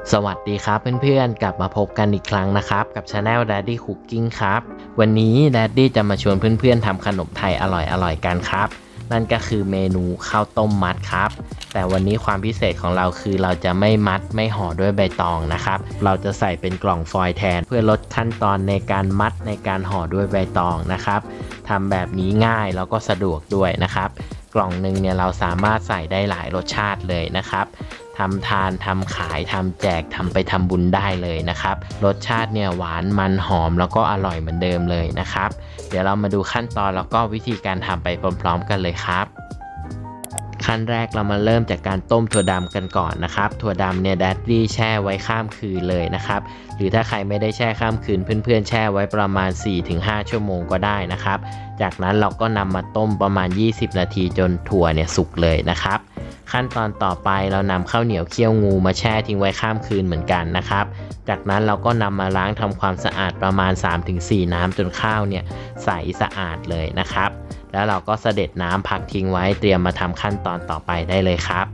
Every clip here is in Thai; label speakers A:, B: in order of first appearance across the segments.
A: สวัสดีครับเพื่อนๆกลับมาพบกันอีกครั้งนะครับกับ Channel Daddy Cooking ครับวันนี้ Daddy จะมาชวนเพื่อนๆทำขนมไทยอร่อยๆกันครับนั่นก็คือเมนูข้าวต้มมัดครับแต่วันนี้ความพิเศษของเราคือเราจะไม่มัดไม่ห่อด้วยใบตองนะครับเราจะใส่เป็นกล่องฟอยล์แทนเพื่อลดขั้นตอนในการมัดในการห่อด้วยใบตองนะครับทำแบบนี้ง่ายแล้วก็สะดวกด้วยนะครับกล่องหนึ่งเนี่ยเราสามารถใส่ได้หลายรสชาติเลยนะครับทำทานทำขายทำแจกทำไปทำบุญได้เลยนะครับรสชาติเนี่ยหวานมันหอมแล้วก็อร่อยเหมือนเดิมเลยนะครับเดี๋ยวเรามาดูขั้นตอนแล้วก็วิธีการทำไปพร้อมๆกันเลยครับขั้นแรกเรามาเริ่มจากการต้มถั่วดำกันก่อนนะครับถั่วดำเนี่ยแดดดี้แช่ไว้ข้ามคืนเลยนะครับหรือถ้าใครไม่ได้แช่ข้ามคืนเพื่อนๆแช่ไว้ประมาณ 4-5 ชั่วโมงก็ได้นะครับจากนั้นเราก็นำมาต้มประมาณ20นาทีจนถั่วเนี่ยสุกเลยนะครับขั้นตอนต่อไปเรานำข้าวเหนียวเคี่ยวงูมาแช่ทิ้งไว้ข้ามคืนเหมือนกันนะครับจากนั้นเราก็นำมาล้างทำความสะอาดประมาณ 3-4 น้ำจนข้าวเนี่ยใสสะอาดเลยนะครับแล้วเราก็เสด็จน้ำพักทิ้งไว้เตรียมมาทำขั้นตอนต่อไปได้เลยครับ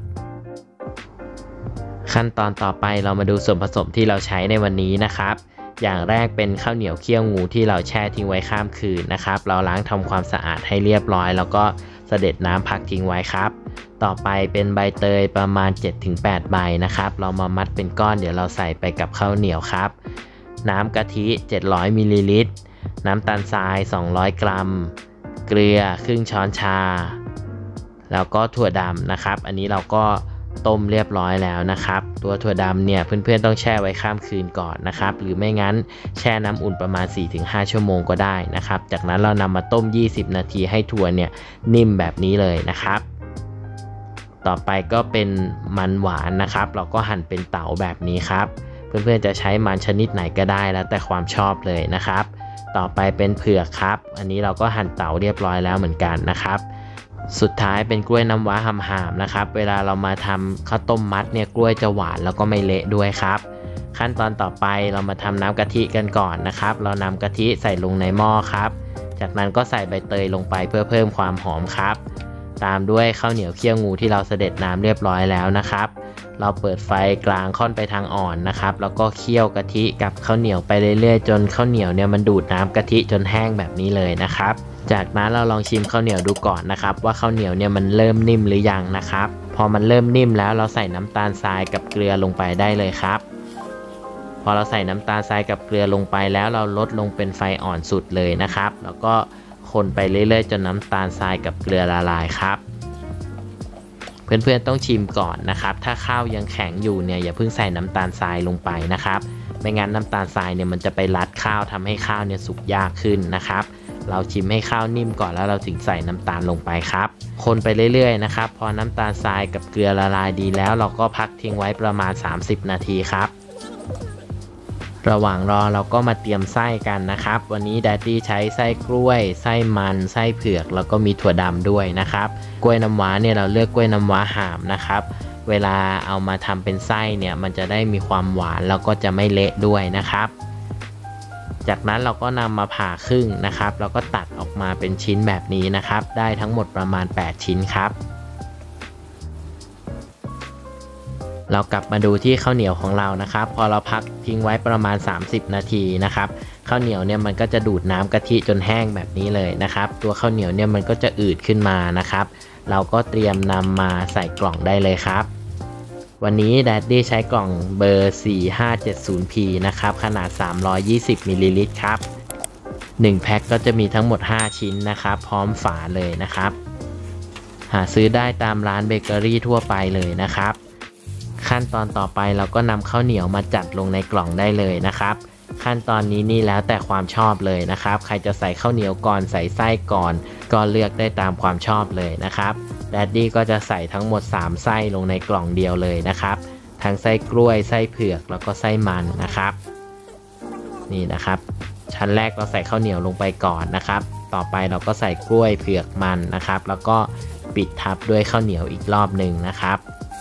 A: ขั้นตอนต่อไปเรามาดูส่วนผสมที่เราใช้ในวันนี้นะครับอย่างแรกเป็นข้าวเหนียวเคี่ยวงูที่เราแช่ทิ้งไว้ข้ามคืนนะครับเราล้างทำความสะอาดให้เรียบร้อยแล้วก็เสด็จน้ำพักทิ้งไว้ครับต่อไปเป็นใบเตยประมาณ 7-8 ใบนะครับเรามามัดเป็นก้อนเดี๋ยวเราใส่ไปกับข้าวเหนียวครับน้ำกะทิ700มิลลิลิตรน้ำตาลทราย200 กรัมเกลือครึ่งช้อนชาแล้วก็ถั่วดำนะครับอันนี้เราก็ต้มเรียบร้อยแล้วนะครับตัวถั่วดำเนี่ยเพื่อนๆต้องแช่ไว้ข้ามคืนก่อนนะครับหรือไม่งั้นแช่น้ำอุ่นประมาณ 4-5 ชั่วโมงก็ได้นะครับจากนั้นเรานำมาต้ม20นาทีให้ถั่วเนี่ยนิ่มแบบนี้เลยนะครับต่อไปก็เป็นมันหวานนะครับเราก็หั่นเป็นเต๋าแบบนี้ครับเพื่อนๆจะใช้มันชนิดไหนก็ได้แล้วแต่ความชอบเลยนะครับต่อไปเป็นเผือกครับอันนี้เราก็หั่นเต๋าเรียบร้อยแล้วเหมือนกันนะครับสุดท้ายเป็นกล้วยน้ำว้าห่ามๆนะครับเวลาเรามาทำข้าวต้มมัดเนี่ยกล้วยจะหวานแล้วก็ไม่เละด้วยครับขั้นตอนต่อไปเรามาทำน้ำกะทิกันก่อนนะครับเรานำกะทิใส่ลงในหม้อครับจากนั้นก็ใส่ใบเตยลงไปเพื่อเพิ่มความหอมครับตามด้วยข้าวเหนียวเคี่ยวงูที่เราเสด็จน้ำเรียบร้อยแล้วนะครับเราเปิดไฟกลางค่อนไปทางอ่อนนะครับแล้วก็เคี่ยวกะทิกับข้าวเหนียวไปเรื่อยๆจนข้าวเหนียวเนี่ยมันดูดน้ำกะทิจนแห้งแบบนี้เลยนะครับจากนั้นเราลองชิมข้าวเหนียวดูก่อนนะครับว่าข้าวเหนียวเนี่ยมันเริ่มนิ่มหรือยังนะครับพอมันเริ่มนิ่มแล้วเราใส่น้ำตาลทรายกับเกลือลงไปได้เลยครับพอเราใส่น้ำตาลทรายกับเกลือลงไปแล้วเราลดลงเป็นไฟอ่อนสุดเลยนะครับแล้วก็คนไปเรื่อยๆจนน้ำตาลทรายกับเกลือละลายครับเพื่อนๆต้องชิมก่อนนะครับถ้าข้าวยังแข็งอยู่เนี่ยอย่าเพิ่งใส่น้ำตาลทรายลงไปนะครับไม่งั้นน้ำตาลทรายเนี่ยมันจะไปรัดข้าวทำให้ข้าวเนี่ยสุกยากขึ้นนะครับเราชิมให้ข้าวนิ่มก่อนแล้วเราถึงใส่น้ำตาลลงไปครับคนไปเรื่อยๆนะครับพอน้ำตาลทรายกับเกลือละลายดีแล้วเราก็พักทิ้งไว้ประมาณ30นาทีครับระหว่างรอเราก็มาเตรียมไส้กันนะครับวันนี้แดดดี้ใช้ไส้กล้วยไส้มันไส้เผือกแล้วก็มีถั่วดำด้วยนะครับกล้วยน้ำว้าเนี่ยเราเลือกกล้วยน้ำว้าห่ามนะครับเวลาเอามาทำเป็นไส้เนี่ยมันจะได้มีความหวานแล้วก็จะไม่เละด้วยนะครับจากนั้นเราก็นำมาผ่าครึ่งนะครับแล้วก็ตัดออกมาเป็นชิ้นแบบนี้นะครับได้ทั้งหมดประมาณ8ชิ้นครับเรากลับมาดูที่ข้าวเหนียวของเรานะครับพอเราพักทิ้งไว้ประมาณ30นาทีนะครับข้าวเหนียวเนี่ยมันก็จะดูดน้ำกะทิจนแห้งแบบนี้เลยนะครับตัวข้าวเหนียวเนี่ยมันก็จะอืดขึ้นมานะครับเราก็เตรียมนำมาใส่กล่องได้เลยครับวันนี้แดดดี้ใช้กล่องเบอร์ 4570P นะครับขนาด320มิลลิลิตรครับ1แพ็คก็จะมีทั้งหมด5ชิ้นนะครับพร้อมฝาเลยนะครับหาซื้อได้ตามร้านเบเกอรี่ทั่วไปเลยนะครับขั้นตอนต่อไปเราก็นำข้าวเหนียวมาจัดลงในกล่องได้เลยนะครับขั้นตอนนี้นี่แล้วแต่ความชอบเลยนะครับใครจะใส่ข้าวเหนียวก่อนใส่ไส้ก่อนก็เลือกได้ตามความชอบเลยนะครับแดดดี้ก็จะใส่ทั้งหมด3ไส้ลงในกล่องเดียวเลยนะครับทั้งไส้กล้วยไส้เผือกแล้วก็ไส้มันนะครับนี่นะครับชั้นแรกเราใส่ข้าวเหนียวลงไปก่อนนะครับต่อไปเราก็ใส่กล้วยเผือกมันนะครับแล้วก็ปิดทับด้วยข้าวเหนียวอีกรอบหนึ่งนะครับ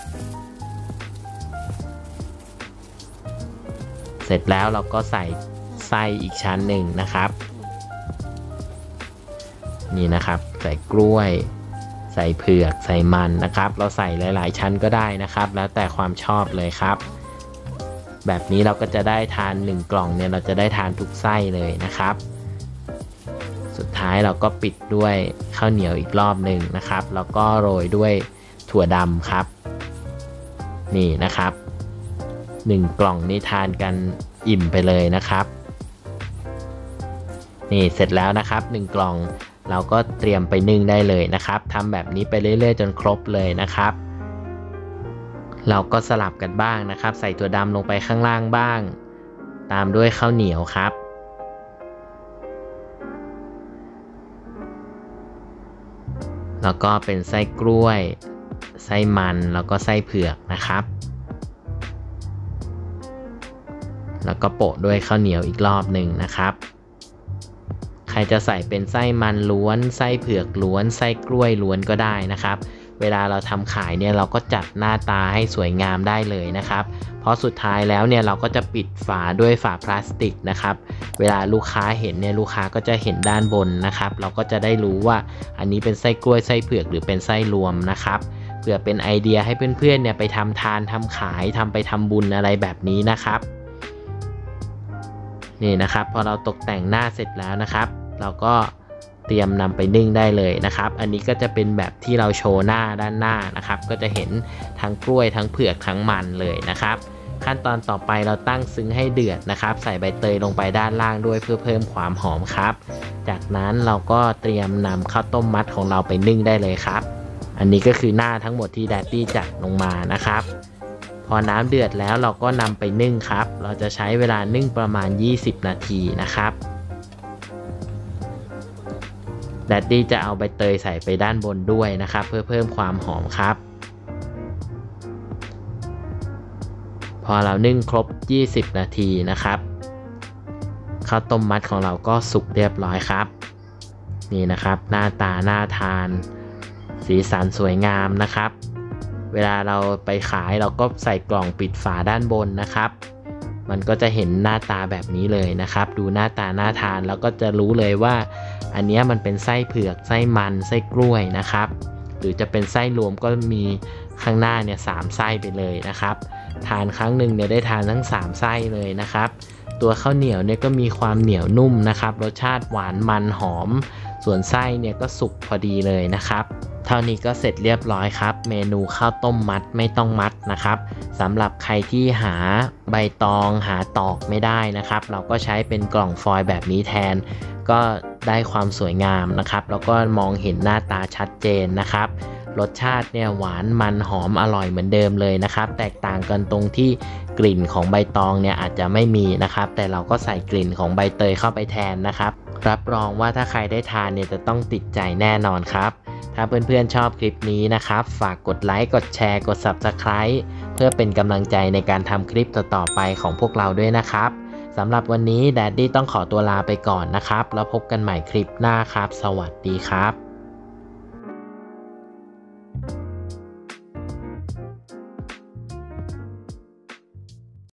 A: เสร็จแล้วเราก็ใส่ไส้อีกชั้นหนึ่งนะครับนี่นะครับใส่กล้วยใส่เผือกใส่มันนะครับเราใส่หลายๆชั้นก็ได้นะครับแล้วแต่ความชอบเลยครับแบบนี้เราก็จะได้ทาน1กล่องเนี่ยเราจะได้ทานทุกไส้เลยนะครับสุดท้ายเราก็ปิดด้วยข้าวเหนียวอีกรอบหนึ่งนะครับแล้วก็โรยด้วยถั่วดำครับนี่นะครับ1กล่องนี่ทานกันอิ่มไปเลยนะครับนี่เสร็จแล้วนะครับ1กล่องเราก็เตรียมไปนึ่งได้เลยนะครับทำแบบนี้ไปเรื่อยๆจนครบเลยนะครับเราก็สลับกันบ้างนะครับใส่ถั่วดำลงไปข้างล่างบ้างตามด้วยข้าวเหนียวครับแล้วก็เป็นไส้กล้วยไส้มันแล้วก็ไส้เผือกนะครับแล้วก็โปะด้วยข้าวเหนียวอีกรอบหนึ่งนะครับใครจะใส่เป็นไส้มันล้วนไส้เผือกล้วนไส้กล้วยล้วนก็ได้นะครับเวลาเราทำขายเนี่ยเราก็จัดหน้าตาให้สวยงามได้เลยนะครับเพราะสุดท้ายแล้วเนี่ยเราก็จะปิดฝาด้วยฝาพลาสติกนะครับเวลาลูกค้าเห็นเนี่ยลูกค้าก็จะเห็นด้านบนนะครับเราก็จะได้รู้ว่าอันนี้เป็นไส้กล้วยไส้เผือกหรือเป็นไส้รวมนะครับเพื่อเป็นไอเดียให้เพื่อนๆเนี่ยไปทำทานทำขายทำไปทำบุญอะไรแบบนี้นะครับนี่นะครับพอเราตกแต่งหน้าเสร็จแล้วนะครับเราก็เตรียมนำไปนึ่งได้เลยนะครับอันนี้ก็จะเป็นแบบที่เราโชว์หน้าด้านหน้านะครับก็จะเห็นทั้งกล้วยทั้งเผือกทั้งมันเลยนะครับขั้นตอนต่อไปเราตั้งซึ้งให้เดือดนะครับใส่ใบเตยลงไปด้านล่างด้วยเพื่อเพิ่มความหอมครับจากนั้นเราก็เตรียมนำข้าวต้มมัดของเราไปนึ่งได้เลยครับอันนี้ก็คือหน้าทั้งหมดที่แดดดี้จัดลงมานะครับพอน้ำเดือดแล้วเราก็นำไปนึ่งครับเราจะใช้เวลานึ่งประมาณ20นาทีนะครับแดดดี้จะเอาใบเตยใส่ไปด้านบนด้วยนะครับเพื่อเพิ่มความหอมครับพอเรานึ่งครบ20นาทีนะครับข้าวต้มมัดของเราก็สุกเรียบร้อยครับนี่นะครับหน้าตาน่าทานสีสันสวยงามนะครับเวลาเราไปขายเราก็ใส่กล่องปิดฝาด้านบนนะครับมันก็จะเห็นหน้าตาแบบนี้เลยนะครับดูหน้าตาน่าทานแล้วก็จะรู้เลยว่าอันนี้มันเป็นไส้เผือกไส้มันไส้กล้วยนะครับหรือจะเป็นไส้รวมก็มีข้างหน้าเนี่ย3ไส้ไปเลยนะครับทานครั้งหนึ่งเนี่ยได้ทานทั้ง3ไส้เลยนะครับตัวข้าวเหนียวเนี่ยก็มีความเหนียวนุ่มนะครับรสชาติหวานมันหอมส่วนไส้เนี่ยก็สุกพอดีเลยนะครับเท่านี้ก็เสร็จเรียบร้อยครับเมนูข้าวต้มมัดไม่ต้องมัดนะครับสำหรับใครที่หาใบตองหาตอกไม่ได้นะครับเราก็ใช้เป็นกล่องฟอยล์แบบนี้แทนก็ได้ความสวยงามนะครับแล้วก็มองเห็นหน้าตาชัดเจนนะครับรสชาติเนี่ยหวานมันหอมอร่อยเหมือนเดิมเลยนะครับแตกต่างกันตรงที่กลิ่นของใบตองเนี่ยอาจจะไม่มีนะครับแต่เราก็ใส่กลิ่นของใบเตยเข้าไปแทนนะครับรับรองว่าถ้าใครได้ทานเนี่ยจะต้องติดใจแน่นอนครับถ้าเพื่อนๆชอบคลิปนี้นะครับฝากกดไลค์กดแชร์กด Subscribe เพื่อเป็นกำลังใจในการทำคลิปต่อๆไปของพวกเราด้วยนะครับสำหรับวันนี้แดดดี้ต้องขอตัวลาไปก่อนนะครับแล้วพบกันใหม่คลิปหน้าครับสวัสดีครับ